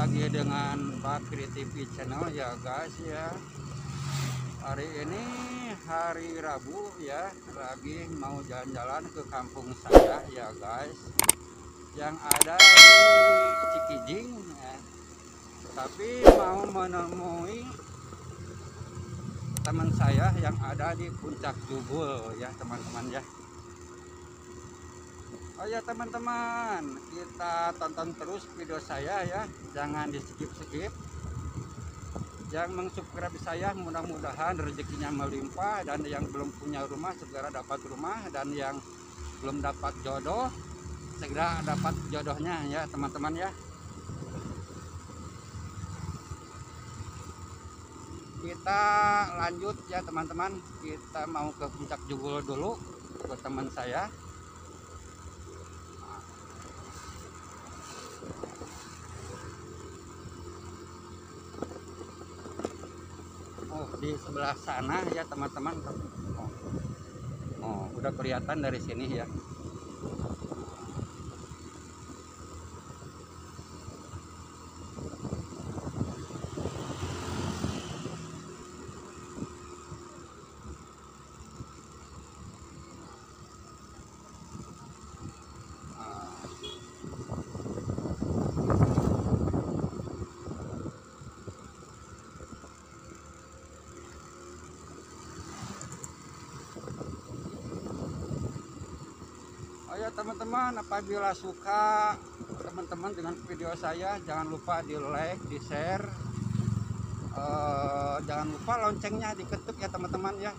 lagi dengan Bakri TV channel ya guys ya. Hari ini hari Rabu ya, lagi mau jalan-jalan ke kampung saya ya guys, yang ada di Cikijing ya. Tapi mau menemui teman saya yang ada di Puncak Jubul ya teman-teman ya. Oh ya teman-teman, kita tonton terus video saya ya, jangan di skip-skip. Yang mensubscribe saya mudah-mudahan rezekinya melimpah, dan yang belum punya rumah segera dapat rumah, dan yang belum dapat jodoh segera dapat jodohnya ya teman-teman ya. Kita lanjut ya teman-teman, kita mau ke Puncak Jubul dulu ke teman saya. Di sebelah sana ya teman-teman. Udah kelihatan dari sini ya. Ya teman-teman, apabila suka teman-teman dengan video saya, jangan lupa di like, di share, jangan lupa loncengnya diketuk ya teman-teman ya.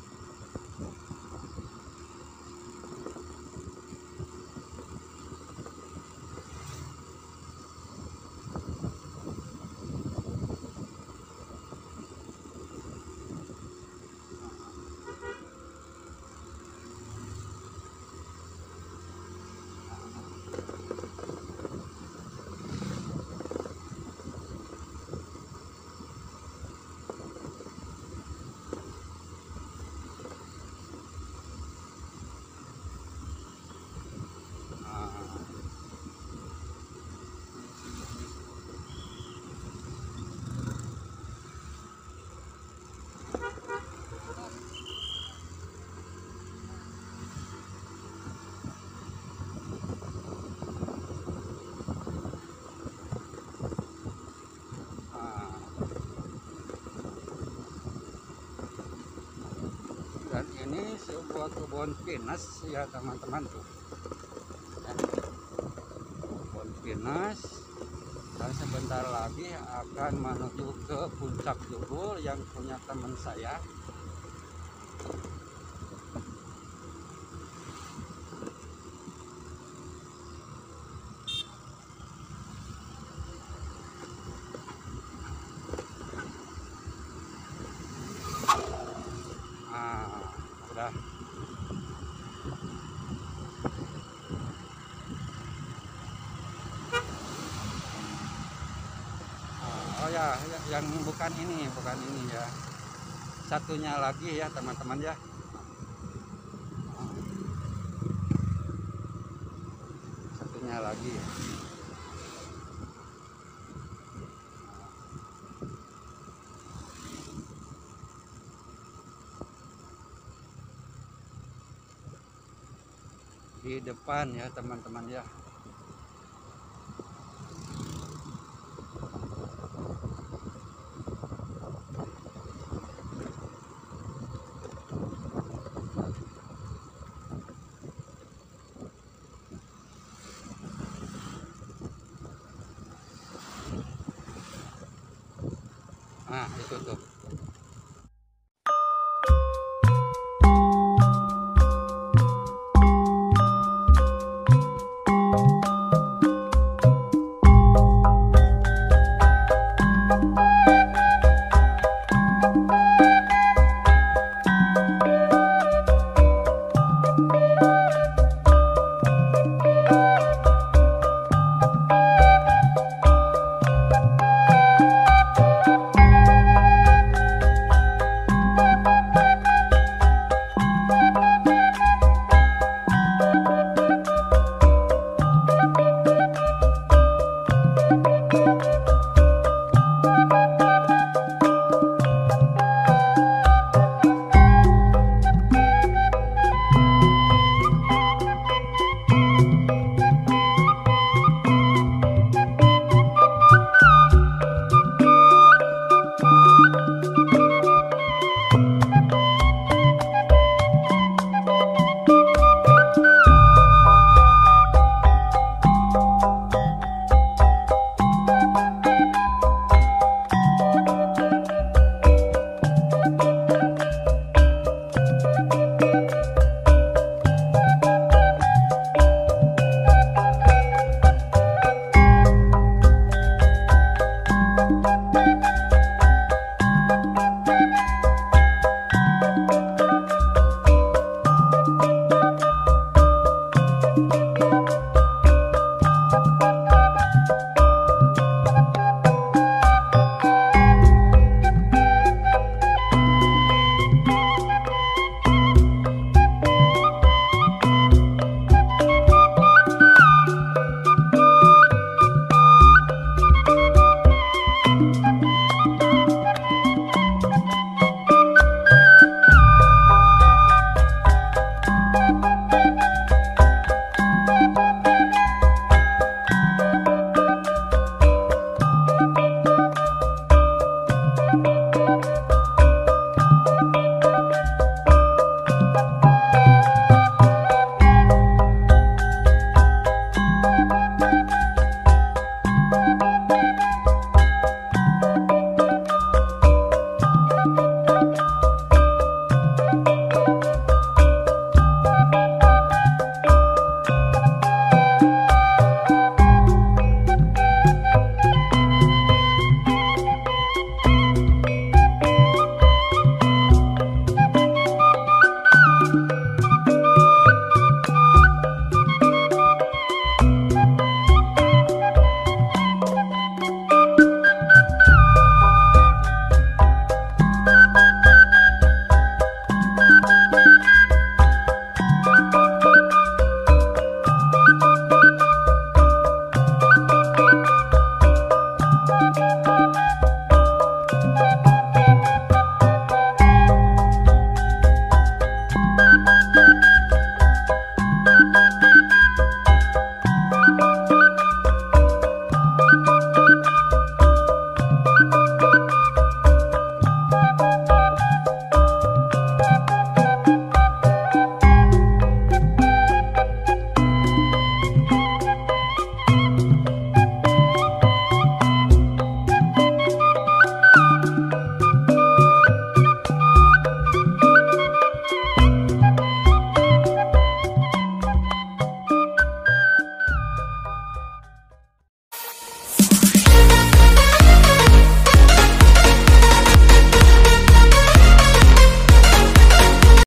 Dan ini sebuah kebun pinus ya teman-teman tuh ya. Kebun pinus, dan sebentar lagi akan menuju ke Puncak Jubul yang punya teman saya. Udah. Oh ya, yang bukan ini ya. Satunya lagi ya teman-teman ya. Satunya lagi ya. Di depan ya teman-teman ya. Nah itu tuh.